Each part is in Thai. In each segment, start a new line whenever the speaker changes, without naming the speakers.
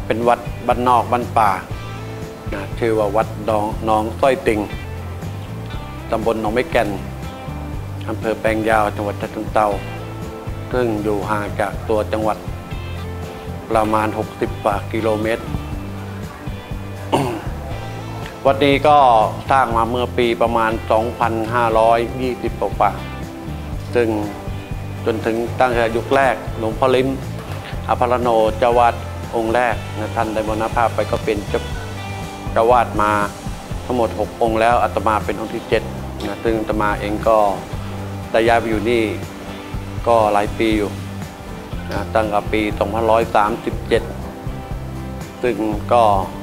เป็นวัดบ้านนอกบ้านป่าชื่อว่าวัดหนองสร้อยติงตำบลหนองไม้แก่นอำเภอแปลงยาวจังหวัดฉะเชิงเทราซึ่งอยู่ห่างจากตัวจังหวัดประมาณ60 กว่ากิโลเมตร วัดนี้ก็สร้างมาเมื่อปีประมาณ 2520 กว่าซึ่งจนถึงตั้งแต่ยุคแรกหลวงพ่อลิ้มอภรโนเจ้าวาดองค์แรกนะท่านได้มรณภาพไปก็เป็นเจ้าวาดมาทั้งหมด6 องค์แล้วอาตมาเป็นองค์ที่7นะซึ่งอาตมาเองก็ได้ย้ายไปอยู่นี่ก็หลายปีอยู่นะตั้งแต่ปี 2537 ซึ่งก็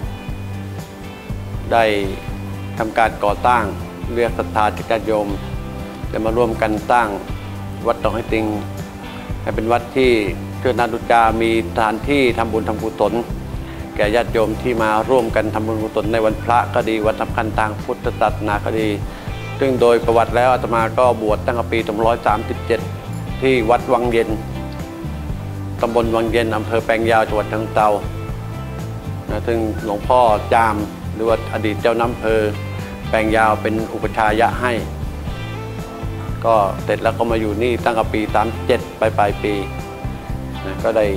ได้ทำการก่อสร้างเรียกศรัทธาญาติโยมจะมาร่วมกันสร้างวัดหนองไม้ติงให้เป็นวัดที่เพื่อนาดุจามีสถานที่ทำบุญทำกุศลแก่ญาติโยมที่มาร่วมกันทำบุญกุศลในวันพระก็ดีวันสำคัญทางพุทธศาสนาก็ดีซึ่งโดยประวัติแล้วอาตมาก็บวชตั้งแต่ปี 2537 ที่วัดวังเย็นตำบลวังเย็นอำเภอแปลงยาวจังหวัดฉะเชิงเทราซึ่งหลวงพ่อจามหรือว่าอดีตเจ้าน้ำอำเภอแปลงยาวเป็นอุปชายะให้ก็เสร็จแล้วก็มาอยู่นี่ตั้งแต่ปี 37 ปลายปีนะก็ได้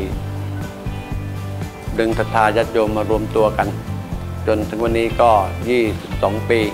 ดึงศรัทธาญาติโยมมารวมตัวกันจนถึงวันนี้ก็ 22 ปี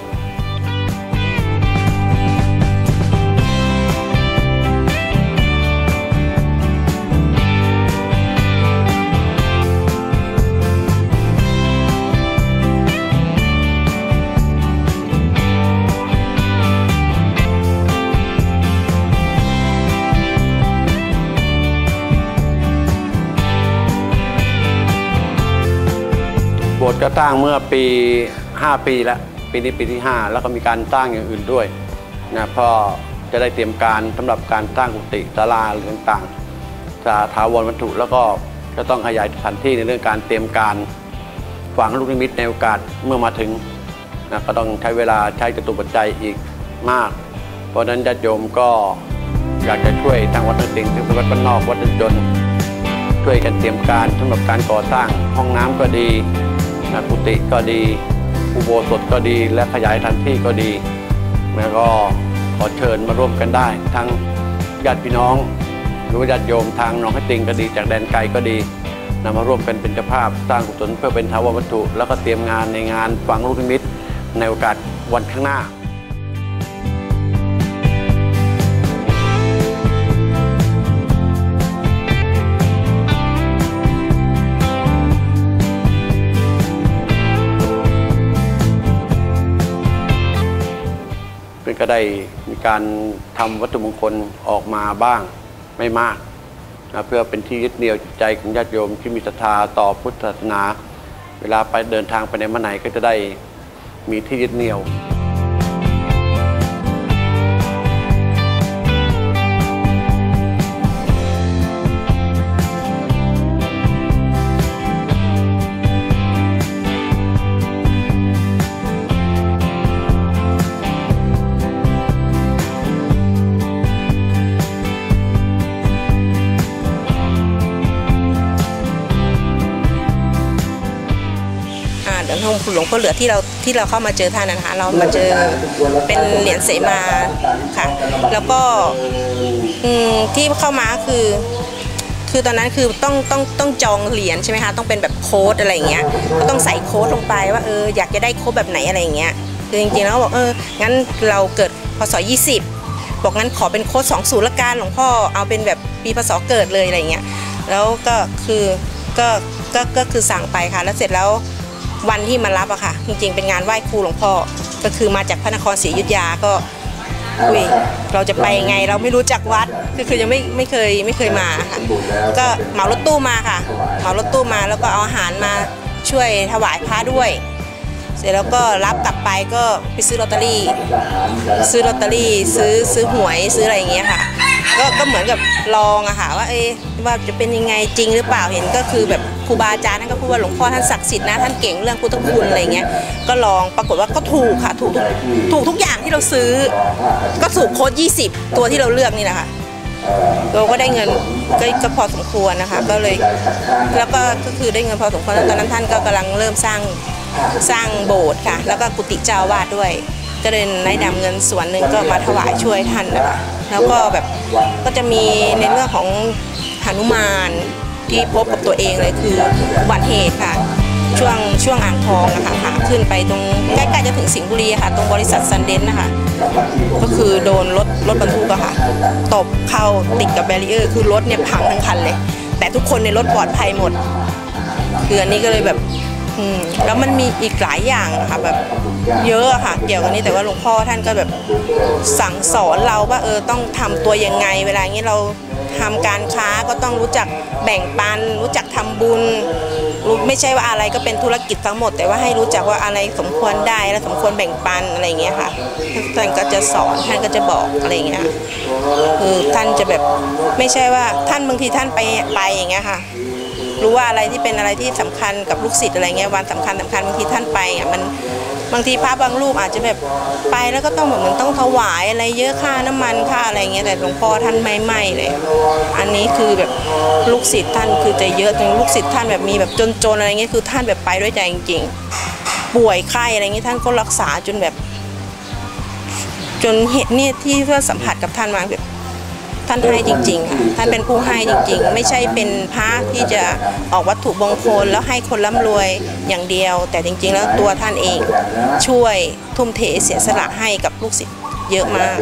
โบสถ์ก็สร้างเมื่อปี 5 ปีแล้วปีนี้ปีที่ 5แล้วก็มีการสร้างอย่างอื่นด้วยนะเพราะจะได้เตรียมการสำหรับการสร้างกุฏิศาลาหรือต่างๆจะถาวรวัตถุแล้วก็จะต้องขยายสถานที่ในเรื่องการเตรียมการฝังลูกนิมิตในโอกาสเมื่อมาถึงนะก็ต้องใช้เวลาใช้จตุปัจจัยอีกมากเพราะฉะนั้นญาติโยมก็อยากจะช่วยทางวัดหนองติงซึ่งเป็นวัดบ้านนอกวัดจนช่วยกันเตรียมการสำหรับการก่อสร้างห้องน้ำก็ดีกุฏิก็ดีอุโบสถก็ดีและขยายสถานที่ก็ดีแล้วก็ขอเชิญมาร่วมกันได้ทั้งญาติพี่น้องหรือญาติโยมทางหนองไม้ติงก็ดีจากแดนไกลก็ดีนำมาร่วมกันเป็นเจ้าภาพสร้างกุศลเพื่อเป็นถาวรวัตถุแล้วก็เตรียมงานในงานฝังลูกนิมิตในโอกาสวันข้างหน้าก็ได้มีการทำวัตถุมงคลออกมาบ้างไม่มากนะเพื่อเป็นที่ยึดเหนี่ยวจิตใจของญาติโยมที่มีศรัทธาต่อพุทธศาสนาเวลาไปเดินทางไปไหนมาไหนก็จะได้มีที่ยึดเหนี่ยว
หลวงพ่อเหลือที่เราเข้ามาเจอท่านนะคะเรามาเจอเป็นเหรียญเสมาค่ะแล้วก็ที่เข้ามาคือตอนนั้นคือต้องจองเหรียญใช่ไหมคะต้องเป็นแบบโค้ดอะไรอย่างเงี้ยก็ต้องใส่โค้ดลงไปว่าอยากจะได้โค้ดแบบไหนอะไรอย่างเงี้ยคือจริงๆแล้วบอกงั้นเราเกิดพศ20บอกงั้นขอเป็นโค้ด20ละกันหลวงพ่อเอาเป็นแบบปีพศเกิดเลยอะไรอย่างเงี้ยแล้วก็คือสั่งไปค่ะแล้วเสร็จแล้ววันที่มารับอะค่ะจริงๆเป็นงานไหว้ครูหลวงพ่อก็คือมาจากพระนครศรีอยุธยาก็เราจะไปไงเราไม่รู้จักวัดคือยังไม่เคยมาค่ะก็เหมารถตู้มาค่ะเหมารถตู้มาแล้วก็เอาอาหารมาช่วยถวายพระด้วยเสร็จแล้วก็รับกลับไปก็ไปซื้อลอตเตอรี่ซื้อหวยซื้ออะไรอย่างเงี้ยค่ะก็เหมือนกับลองอะค่ะว่าจะเป็นยังไงจริงหรือเปล่าเห็นก็คือแบบครูบาอาจารย์ท่านก็พูดว่าหลวงพ่อท่านศักดิ์สิทธิ์นะท่านเก่งเรื่องพุทธคุณอะไรเงี้ยก็ลองปรากฏว่าก็ถูกค่ะถูกทุกอย่างที่เราซื้อก็ถูกโค้ด20ตัวที่เราเลือกนี่แหละค่ะเราก็ได้เงินก็พอสมควรนะคะก็เลยแล้วก็คือได้เงินพอสมควรแล้วตอนนั้นท่านก็กำลังเริ่มสร้างโบสถ์ค่ะแล้วก็กุฏิเจ้าวาดด้วยก็เลยได้นำเงินส่วนหนึ่งก็มาถวายช่วยท่านนะคะแล้วก็แบบก็จะมีในเรื่องของหนุมานที่พบกับตัวเองเลยคืออุบัติเหตุค่ะช่วงอ่างทองนะคะค่ะขึ้นไปตรงใกล้ๆจะถึงสิงห์บุรีค่ะตรงบริษัทซันเดนนะคะก็คือโดนรถบรรทุกอะค่ะตบเข้าติดกับแบรีเออร์คือรถเนี่ยพังทั้งคันเลยแต่ทุกคนในรถปลอดภัยหมดคืออันนี้ก็เลยแบบแล้วมันมีอีกหลายอย่างค่ะแบบเยอะค่ะเกี่ยวกับนี้แต่ว่าหลวงพ่อท่านก็แบบสั่งสอนเราว่าต้องทำตัวยังไงเวลาอย่างนี้เราทำการค้าก็ต้องรู้จักแบ่งปันรู้จักทำบุญไม่ใช่ว่าอะไรก็เป็นธุรกิจทั้งหมดแต่ว่าให้รู้จักว่าอะไรสมควรได้และสมควรแบ่งปันอะไรอย่างเงี้ยค่ะท่านก็จะสอนท่านก็จะบอกอะไรอย่างเงี้ยคือท่านจะแบบไม่ใช่ว่าท่านบางทีท่านไปอย่างเงี้ยค่ะรู้ว่าอะไรที่เป็นอะไรที่สำคัญกับลูกศิษย์อะไรเงี้ยวันสำคัญบางทีท่านไปอ่ะมันบางทีพระบางรูปอาจจะแบบไปแล้วก็ต้องแบบเหมือนต้องถวายอะไรเยอะค่าน้ำมันค่าอะไรเงี้ยแต่หลวงพ่อท่านไม่เลยอันนี้คือแบบลูกศิษย์ท่านคือจะเยอะจนลูกศิษย์ท่านแบบมีแบบจนอะไรเงี้ยคือท่านแบบไปด้วยใจจริงๆป่วยไข้อะไรเงี้ยท่านก็รักษาจนแบบจนเหตุเนี่ยที่เพื่อสัมผัสกับท่านมาแบบท่านให้จริงๆค่ะท่านเป็นผู้ให้จริงๆไม่ใช่เป็นพระที่จะออกวัตถุมงคลแล้วให้คนร่ำรวยอย่างเดียวแต่จริงๆแล้วตัวท่านเองช่วยทุ่มเทเสียสละให้กับลูกศิษย์เยอะมาก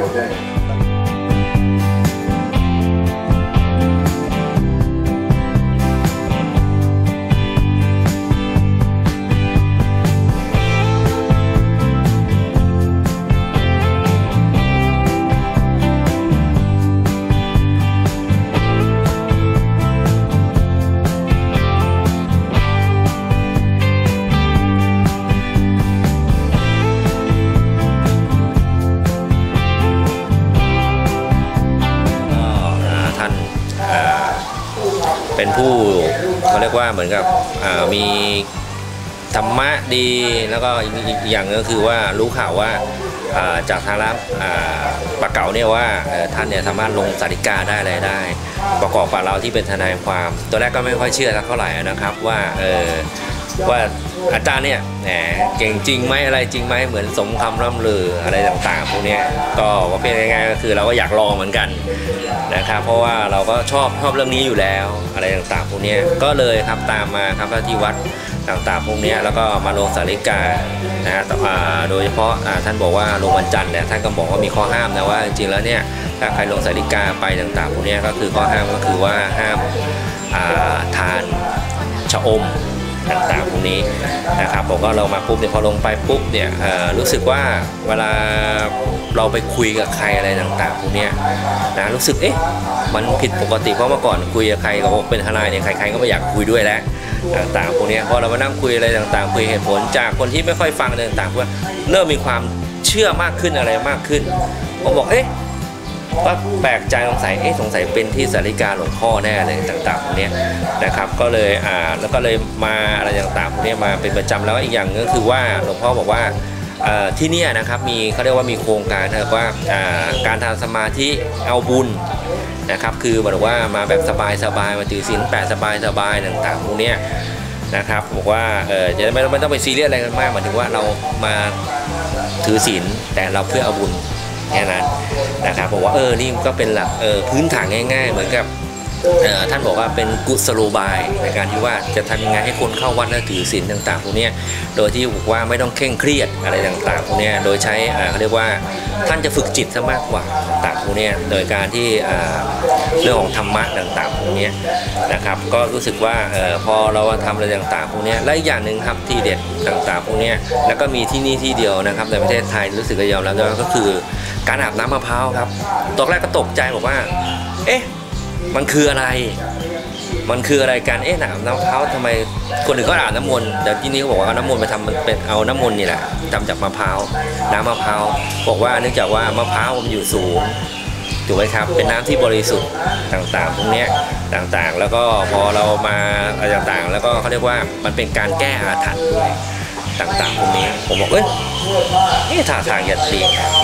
เป็นผู้เขาเรียกว่าเหมือนกับมีธรรมะดีแล้วก็อีกอย่างก็คือว่ารู้ข่าวว่าจากทางร้านปะเก๋าเนี่ยว่าท่านเนี่ยสามารถลงสาริกาได้อะไรได้ประกอบกับเราที่เป็นทนายความตัวแรกก็ไม่ค่อยเชื่อสักเท่าไหร่นะครับว่าอาจารย์เนี่ยเก่งจริงไหมอะไรจริงไหมเหมือนสมคำร่ำลืออะไรต่างๆพวกนี้ก็ว่าเป็นยังไงก็คือเราก็อยากลองเหมือนกันนะครับเพราะว่าเราก็ชอบเรื่องนี้อยู่แล้วอะไรต่างๆพวกนี้ก็เลยครับตามมาครับที่วัดต่างๆพวกนี้แล้วก็มาลงสาริกานะฮะโดยเฉพาะท่านบอกว่าลงวันจันทร์เนี่ยท่านก็บอกว่ามีข้อห้ามนะว่าจริงๆแล้วเนี่ยถ้าใครลงสาริกาไปต่างๆพวกนี้ก็คือข้อห้ามก็คือว่าห้ามทานชะอมต่างๆพวกนี้นะครับผมก็เรามาปุ๊บเนี่ยพอลงไปปุ๊บเนี่ยรู้สึกว่าเวลาเราไปคุยกับใครอะไรต่างๆพวกนี้นะรู้สึกมันผิดปกติเพราะเมื่อก่อนคุยกับใครก็เป็นทนายเนี่ยใครๆก็ไม่อยากคุยด้วยแล้วต่างๆพวกนี้พอเรามานั่งคุยอะไรต่างๆคุยเหตุผลจากคนที่ไม่ค่อยฟังอะไรต่างๆว่าเริ่มมีความเชื่อมากขึ้นอะไรมากขึ้นผมบอกก็แปลกใจสงสัยเป็นที่สาริกาหลวงพ่อแน่เลยต่างๆพวกนี้นะครับก็เลยแล้วก็เลยมาอะไรต่างๆพวกนี้มาเป็นประจำแล้วอีกอย่างก็คือว่าหลวงพ่อบอกว่าที่นี่นะครับเขาเรียกว่ามีโครงการนะครับว่าการทำสมาธิเอาบุญนะครับคือบอกว่ามาแบบสบายๆมาถือศีล8สบายๆต่างๆพวกนี้นะครับบอกว่าจะไม่ต้องไปซีเรียสอะไรกันมากหมายถึงว่าเรามาถือศีลแต่เราเพื่อเอาบุญแค่นั้นนะครับบอกว่านี่ก็เป็นหลักพื้นฐานง่ายๆเหมือนกับท่านบอกว่าเป็นกุศโลบายในการที่ว่าจะทำยังไงให้คนเข้าวัดและถือศีลต่างๆพวกนี้โดยที่บอกว่าไม่ต้องเคร่งเครียดอะไรต่างๆพวกนี้โดยใช้เขาเรียกว่าท่านจะฝึกจิตซะมากกว่าต่างๆพวกนี้โดยการที่เรื่องของธรรมะต่างๆพวกนี้นะครับก็รู้สึกว่าพอเราทำอะไรต่างๆพวกนี้และอีกอย่างหนึ่งครับที่เด็ดต่างๆพวกนี้แล้วก็มีที่นี่ที่เดียวนะครับในประเทศไทยรู้สึกยอมรับก็คือการอาบน้ำมะพร้าวครับตอนแรกก็ตกใจบอกว่ามันคืออะไรกันอาบน้ำมะพร้าวทำไมคนอื่นก็อาบน้ำมนต์แต่ที่นี่เขาบอกว่าเอาน้ำมนต์ไปทำมันเป็นเอาน้ำมนต์นี่แหละทำจากมะพร้าวน้ำมะพร้าวบอกว่าเนื่องจากว่ามะพร้าวมันอยู่สูงถูกไหมครับเป็นน้ำที่บริสุทธิ์ต่างๆพวกนี้ต่างๆแล้วก็พอเรามาอะไรต่างๆแล้วก็เขาเรียกว่ามันเป็นการแก้อาถรรพ์ต่างๆพวกนี้ผมบอกท่าทางจะดีพ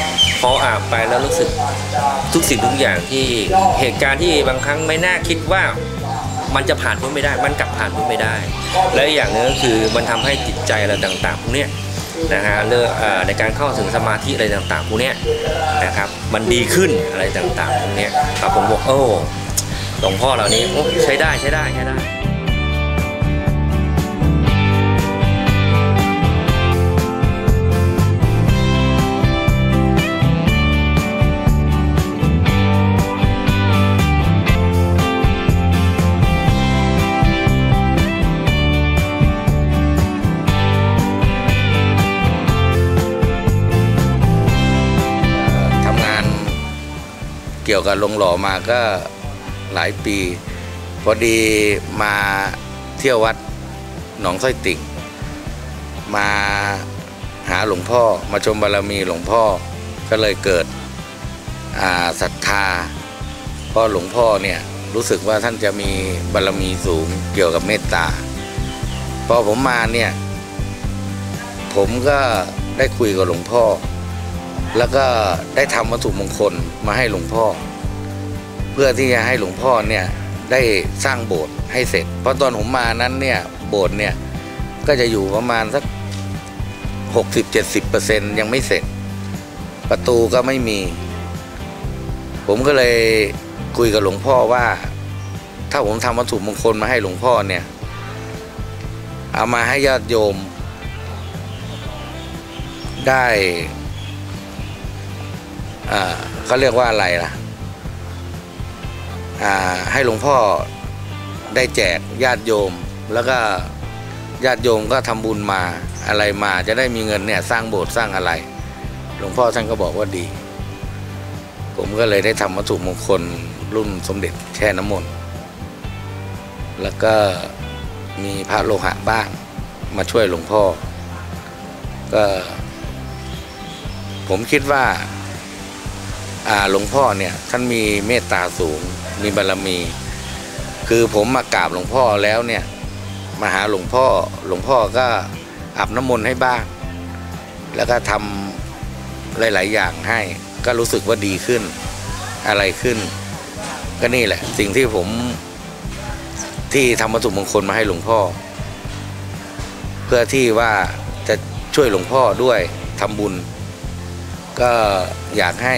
ออาบไปแล้วรู้สึกทุกสิ่งทุกอย่างที่เหตุการณ์ที่บางครั้งไม่น่าคิดว่ามันจะผ่านพ้นไม่ได้มันกลับผ่านพ้นไม่ได้และอย่างนึงก็คือมันทำให้จิตใจอะไรต่างๆพวกนี้นะฮะเรื่องในการเข้าถึงสมาธิอะไรต่างๆพวกนี้นะครับมันดีขึ้นอะไรต่างๆพวกนี้ครับผมบอกหลวงพ่อเหล่านี้ใช้ได้
เกี่ยวกับโรงหล่อมาก็หลายปีพอดีมาเที่ยววัดหนองสร้อยติ่งมาหาหลวงพ่อมาชมบารมีหลวงพ่อก็เลยเกิดศรัทธาเพราะหลวงพ่อเนี่ยรู้สึกว่าท่านจะมีบารมีสูงเกี่ยวกับเมตตาพอผมมาเนี่ยผมก็ได้คุยกับหลวงพ่อแล้วก็ได้ทำวัตถุมงคลมาให้หลวงพ่อเพื่อที่จะให้หลวงพ่อเนี่ยได้สร้างโบสถ์ให้เสร็จเพราะตอนผมมานั้นเนี่ยโบสถ์เนี่ยก็จะอยู่ประมาณสัก 60-70% ยังไม่เสร็จประตูก็ไม่มีผมก็เลยคุยกับหลวงพ่อว่าถ้าผมทำวัตถุมงคลมาให้หลวงพ่อเนี่ยเอามาให้ญาติโยมได้เขาเรียกว่าอะไรล่ะให้หลวงพ่อได้แจกญาติโยมแล้วก็ญาติโยมก็ทำบุญมาอะไรมาจะได้มีเงินเนี่ยสร้างโบสถ์สร้างอะไรหลวงพ่อท่านก็บอกว่าดีผมก็เลยได้ทำวัตถุมงคลรุ่นสมเด็จแช่น้ำมนต์แล้วก็มีพระโลหะบ้างมาช่วยหลวงพ่อก็ผมคิดว่าหลวงพ่อเนี่ยท่านมีเมตตาสูงมีบารมีคือผมมากราบหลวงพ่อแล้วเนี่ยมาหาหลวงพ่อก็อาบน้ำมนต์ให้บ้างแล้วก็ทำหลายๆอย่างให้ก็รู้สึกว่าดีขึ้นอะไรขึ้นก็นี่แหละสิ่งที่ผมที่ทำวัตถุมงคลมาให้หลวงพ่อเพื่อที่ว่าจะช่วยหลวงพ่อด้วยทำบุญก็อยากให้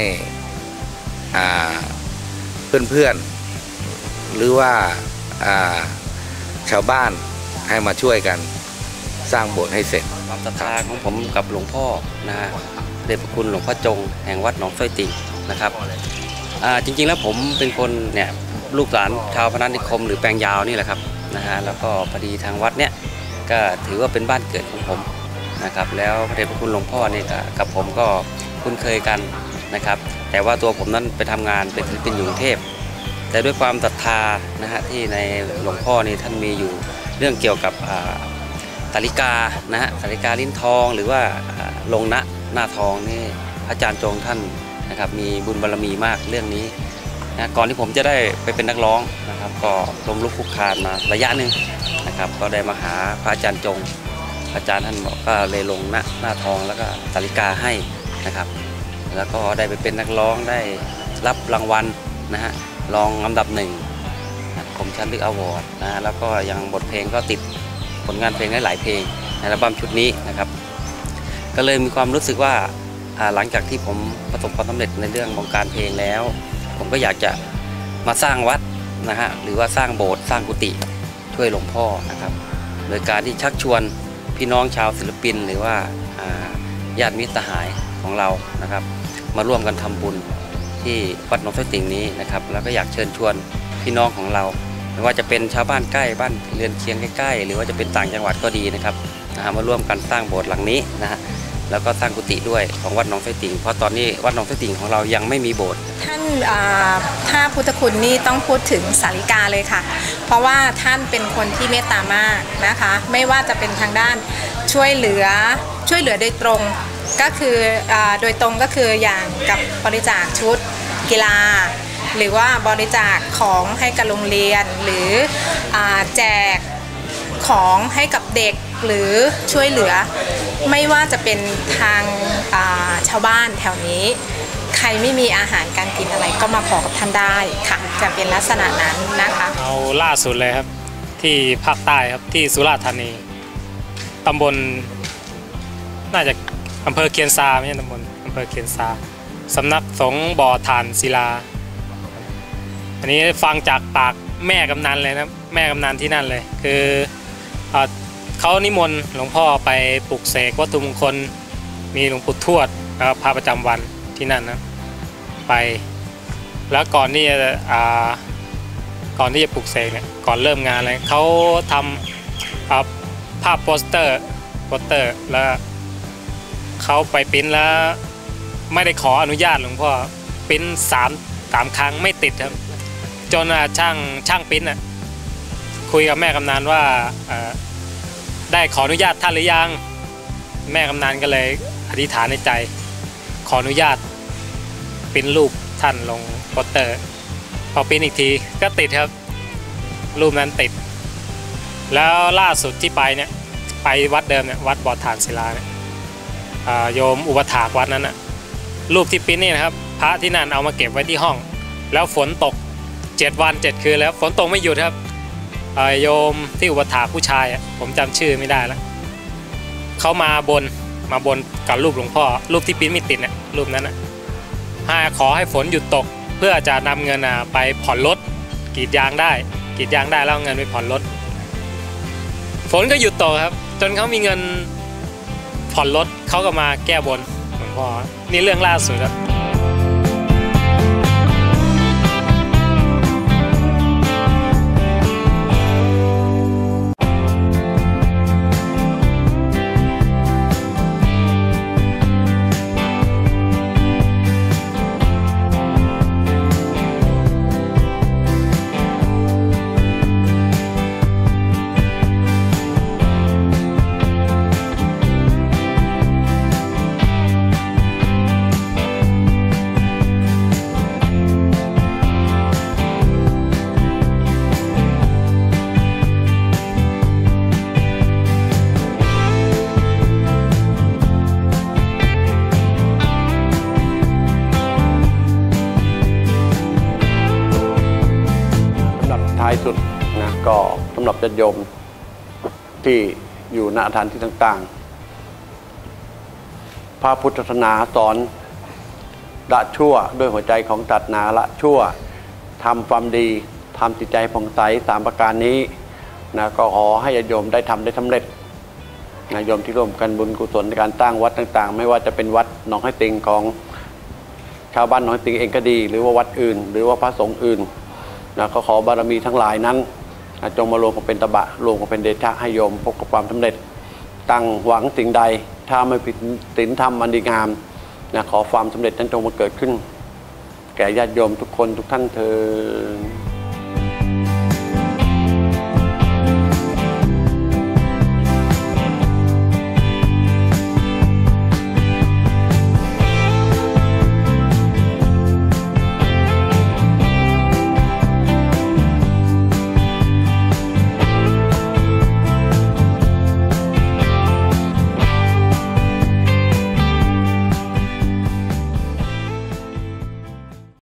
เพื่อนๆหรือว่าชาวบ้านให้มาช่วยกันสร้างโบสถ์ให้เสร็จ
ความศรัทธาของผมกับหลวงพ่อนะฮะเดชพระคุณหลวงพ่อจงแห่งวัดหนองสร้อยติ่งนะครับจริงๆแล้วผมเป็นคนเนี่ยลูกหลานชาวพนัสนิคมหรือแปลงยาวนี่แหละครับนะฮะแล้วก็พอดีทางวัดเนี่ยก็ถือว่าเป็นบ้านเกิดของผมนะครับแล้วพระเดชพระคุณหลวงพ่อเนี่ยกับผมก็คุ้นเคยกันนะครับแต่ว่าตัวผมนั้นไปทำงานเป็นศิลปินอยู่กรุงเทพแต่ด้วยความศรัทธานะฮะที่ในหลวงพ่อนี่ท่านมีอยู่เรื่องเกี่ยวกับสาริกานะฮะสาริกาลิ้นทองหรือว่าลงณหน้าทองนี่อาจารย์จงท่านนะครับมีบุญบารมีมากเรื่องนี้นะก่อนที่ผมจะได้ไปเป็นนักร้องนะครับก็ล้มลุกคลุกคลานมาระยะหนึ่งนะครับก็ได้มาหาพระอาจารย์จงอาจารย์ท่านบอกก็เลยลงณหน้าทองแล้วก็สาริกาให้นะครับแล้วก็ได้ไปเป็นนักร้องได้รับรางวัลนะฮะรองอันดับ1คมชันลึกอวอร์ดนะแล้วก็ยังบทเพลงก็ติดผลงานเพลงได้หลายเพลงในอัลบั้มชุดนี้นะครับก็เลยมีความรู้สึกว่าหลังจากที่ผมประสบความสำเร็จในเรื่องของการเพลงแล้วผมก็อยากจะมาสร้างวัดนะฮะหรือว่าสร้างโบสถ์สร้างกุฏิช่วยหลวงพ่อนะครับโดยการที่ชักชวนพี่น้องชาวศิลปินหรือว่าญาติมิตรสหายของเรานะครับมาร่วมกันทำบุญที่วัดหนองสร้อยติ่งนี้นะครับแล้วก็อยากเชิญชวนพี่น้องของเราไม่ว่าจะเป็นชาวบ้านใกล้บ้านเรือนเคียงใกล้ๆหรือว่าจะเป็นต่างจังหวัดก็ดีนะครับมาร่วมกันสร้างโบสถ์หลังนี้นะฮะแล้วก็สร้างกุฏิด้วยของวัดหนองสร้อยติ่งเพราะตอนนี้วัดหนองสร้อยติ่งของเรายังไม่มีโบสถ์
ท่านถ้าพุทธคุณนี่ต้องพูดถึงสาริกาเลยค่ะเพราะว่าท่านเป็นคนที่เมตตามากนะคะไม่ว่าจะเป็นทางด้านช่วยเหลือโดยตรงก็คือโดยตรงก็คืออย่างกับบริจาคชุดกีฬาหรือว่าบริจาคของให้กับโรงเรียนหรือแจกของให้กับเด็กหรือช่วยเหลือไม่ว่าจะเป็นทางชาวบ้านแถวนี้
ใครไม่มีอาหารการกินอะไรก็มาขอกับท่านได้ค่ะจะเป็นลักษณะนั้นนะคะ
เอาล่าสุดเลยครับที่ภาคใต้ครับที่สุราษฎร์ธานีตำบลน่าจะอำเภอเคียนซาไม่ใช่ตำบลอำเภอเคียนซาสำนักสงฆ์บ่อถ่านศิลาอันนี้ฟังจากปากแม่กำนันเลยนะแม่กำนันที่นั่นเลยคือเขานิมนต์หลวงพ่อไปปลุกเสกวัตถุมงคลมีหลวงปู่ทวดแล้วพระประจำวันที่นั่นนะไปแล้วก่อนที่จะปลุกเสกเนี่ยก่อนเริ่มงานเลยเขาทำภาพโปสเตอร์แล้วเขาไปปริ้นแล้วไม่ได้ขออนุญาตหลวงพ่อปริ้น3 ครั้งไม่ติดครับจนช่างปริ้นคุยกับแม่กำนันว่าได้ขออนุญาตท่านหรือยังแม่กำนันก็เลยอธิษฐานในใจขออนุญาตปริ้นรูปท่านลงโปสเตอร์พอปริ้นอีกทีก็ติดครับรูปนั้นติดแล้วล่าสุดที่ไปเนี่ยไปวัดเดิมเนี่ยวัดบ่อถ่านศิลาเนี่ยโยมอุปถากวัดนั้นนะรูปที่ปริ้นนี่นะครับพระที่นั่นเอามาเก็บไว้ที่ห้องแล้วฝนตก7 วัน 7 คืนแล้วฝนตกไม่หยุดครับโยมที่อุปถากผู้ชายผมจำชื่อไม่ได้แล้วเขามาบนกับรูปหลวงพ่อรูปที่ปริ้นไม่ติดเนี่ยรูปนั้นนะขอให้ฝนหยุดตกเพื่อจะนำเงินไปผ่อนรถกรีดยางได้แล้วเอาเงินไปผ่อนรถฝนก็หยุดตกครับจนเขามีเงินผ่อนรถเขาก็มาแก้บนหลวงพ่อนี่เรื่องล่าสุดครับ
ท้ายสุดนะก็สำหรับญาติโยมที่อยู่ณสถานที่ต่างๆพระพุทธศาสนาสอนละชั่วด้วยหัวใจของตัดนาละชั่วทำความดีทำจิตใจผ่องใส3 ประการนี้นะก็ขอให้ญาติโยมได้ทำได้สำเร็จนะโยมที่ร่วมกันบุญกุศลในการตั้งวัดต่างๆไม่ว่าจะเป็นวัดหนองให้ติงของชาวบ้านหนองให้ติงเองก็ดีหรือว่าวัดอื่นหรือว่าพระสงฆ์อื่นนะก็ขอบารมีทั้งหลายนั้นจงมารวมกันเป็นตบะรวมกันเป็นเดชะให้โยมพบกับความสำเร็จตั้งหวังสิ่งใดถ้าไม่ผิดศีลธรรมอันดีงามนะขอความสำเร็จนั้นจงมาเกิดขึ้นแก่ญาติโยมทุกคนทุกท่านเถิด